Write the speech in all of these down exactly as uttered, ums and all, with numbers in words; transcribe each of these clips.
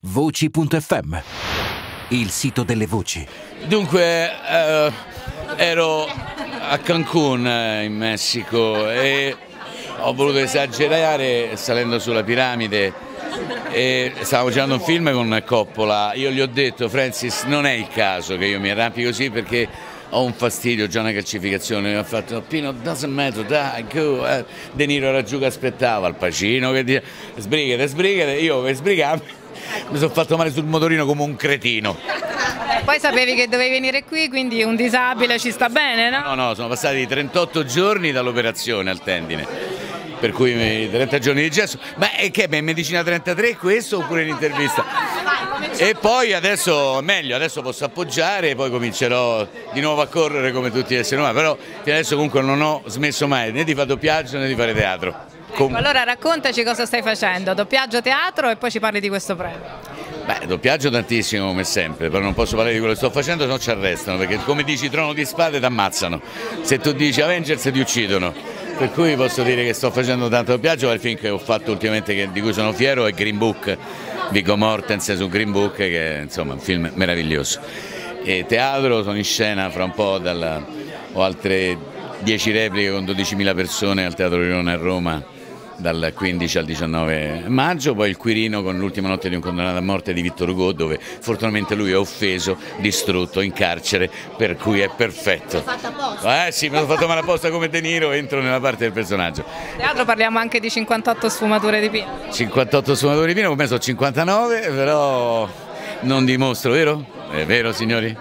Voci punto effe emme, il sito delle voci. Dunque, eh, ero a Cancun, eh, in Messico, e ho voluto esagerare salendo sulla piramide e stavo facendo un film con Coppola. Io gli ho detto: Francis, non è il caso che io mi arrampi così perché ho un fastidio, già una calcificazione. Mi ha fatto: Pino, doesn't matter, dai, go. Eh. De Niro era giù che aspettava, Al Pacino che diceva: sbrigate, sbrigate. Io per sbrigarmi mi sono fatto male sul motorino come un cretino. Poi sapevi che dovevi venire qui, quindi un disabile ci sta bene, no? No, no, sono passati trentotto giorni dall'operazione al tendine, per cui trenta giorni di gesso. Ma è che è medicina trentatré questo oppure l'intervista? E poi adesso meglio, adesso posso appoggiare, poi comincerò di nuovo a correre come tutti gli esseri umani, però fino adesso comunque non ho smesso mai né di fare doppiaggio né di fare teatro. Ecco, allora raccontaci cosa stai facendo, doppiaggio, teatro, e poi ci parli di questo premio. Beh, doppiaggio tantissimo come sempre, però non posso parlare di quello che sto facendo, se no ci arrestano, perché come dici Trono di Spade ti ammazzano, se tu dici Avengers ti uccidono. Per cui posso dire che sto facendo tanto doppiaggio. Il film che ho fatto ultimamente, che, di cui sono fiero, è Green Book, Viggo Mortensen su Green Book, che è insomma un film meraviglioso. E teatro, sono in scena fra un po', dalla, ho altre dieci repliche con dodicimila persone al Teatro Rione a Roma dal quindici al diciannove maggio, poi il Quirino con L'ultima notte di un condannato a morte di Victor Hugo, dove fortunatamente lui è offeso, distrutto, in carcere, per cui è perfetto. L'hai fatta apposta? Eh sì, mi sono fatto male apposta come De Niro, entro nella parte del personaggio. Teatro parliamo anche di cinquantotto sfumature di Pino. cinquantotto sfumature di Pino, come sono cinquantanove, però non dimostro, vero? È vero, signori?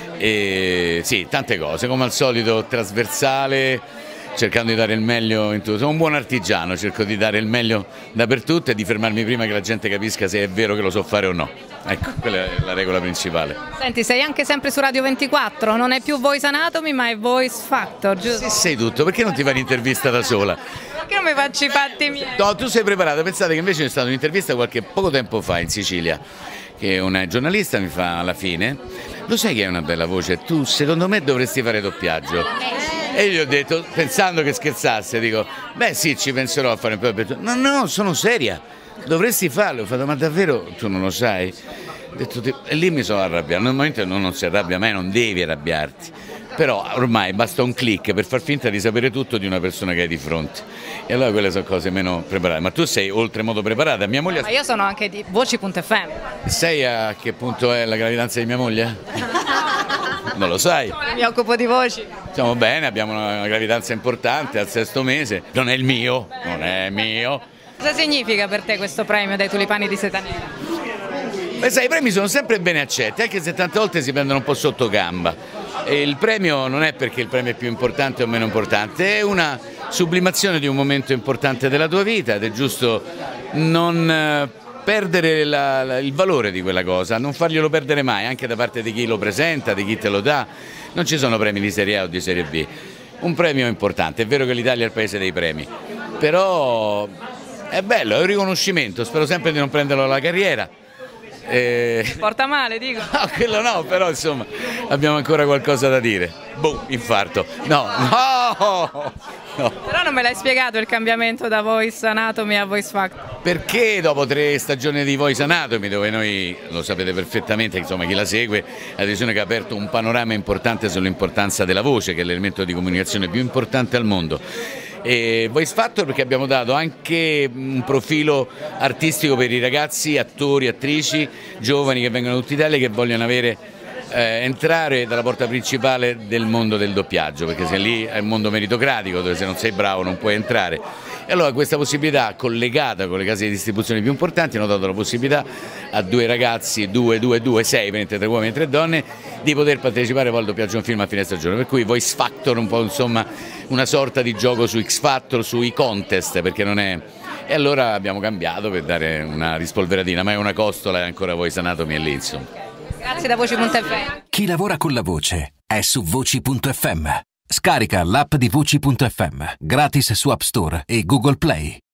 E sì, tante cose, come al solito trasversale, cercando di dare il meglio in tutto. Sono un buon artigiano, cerco di dare il meglio dappertutto e di fermarmi prima che la gente capisca se è vero che lo so fare o no. Ecco, quella è la regola principale. Senti, sei anche sempre su Radio ventiquattro, non è più Voice Anatomy ma è Voice Factor, giusto? Se sei tutto, perché non ti fai l'intervista da sola? Perché non mi faccio i fatti miei? No, tu sei preparata. Pensate che invece c'è stata un'intervista qualche poco tempo fa in Sicilia, che una giornalista mi fa alla fine: lo sai che hai una bella voce, tu secondo me dovresti fare doppiaggio. E gli ho detto, pensando che scherzasse, dico: beh sì, ci penserò a fare un po' di... No, no, sono seria, dovresti farlo. Ho fatto: ma davvero tu non lo sai? Ho detto, e lì mi sono arrabbiato. Normalmente uno non si arrabbia mai, non devi arrabbiarti, però ormai basta un click per far finta di sapere tutto di una persona che hai di fronte, e allora quelle sono cose meno preparate. Ma tu sei oltremodo preparata. Mia moglie... Ma io sono anche di Voci punto effe emme. Sai a che punto è la gravidanza di mia moglie? Non lo sai? Mi occupo di voci. Stiamo bene, abbiamo una gravidanza importante al sesto mese. Non è il mio, non è mio. Cosa significa per te questo premio dai tulipani di seta nera? Beh, sai, i premi sono sempre ben accetti, anche se tante volte si prendono un po' sotto gamba. E il premio non è perché il premio è più importante o meno importante, è una sublimazione di un momento importante della tua vita ed è giusto non perdere la, la, il valore di quella cosa, non farglielo perdere mai, anche da parte di chi lo presenta, di chi te lo dà. Non ci sono premi di serie A o di serie B. Un premio è importante, è vero che l'Italia è il paese dei premi, però è bello, è un riconoscimento, spero sempre di non prenderlo alla carriera. Eh... Porta male, dico. No, quello no, però insomma abbiamo ancora qualcosa da dire. Boh, infarto. No, no, no. Però non me l'hai spiegato il cambiamento da Voice Anatomy a Voice Factor. Perché dopo tre stagioni di Voice Anatomy, dove noi, lo sapete perfettamente, insomma chi la segue, la televisione che ha aperto un panorama importante sull'importanza della voce, che è l'elemento di comunicazione più importante al mondo. E Voice Factor perché abbiamo dato anche un profilo artistico per i ragazzi, attori, attrici, giovani che vengono da tutta Italia, che vogliono avere, eh, entrare dalla porta principale del mondo del doppiaggio, perché se lì è un mondo meritocratico dove se non sei bravo non puoi entrare. E allora questa possibilità, collegata con le case di distribuzione più importanti, hanno dato la possibilità a due ragazzi, due, due, due, sei, tre uomini e tre donne, di poter partecipare poi al doppiaggio a un film a fine stagione. Per cui Voice Factor un po' insomma una sorta di gioco su X Factor, sui contest, perché non è... E allora abbiamo cambiato per dare una rispolveratina, ma è una costola e ancora Voice Anatomy è lì, insomma. Grazie da Voci punto effe emme. Chi lavora con la voce è su Voci punto effe emme. Scarica l'app di Voci punto effe emme gratis su App Store e Google Play.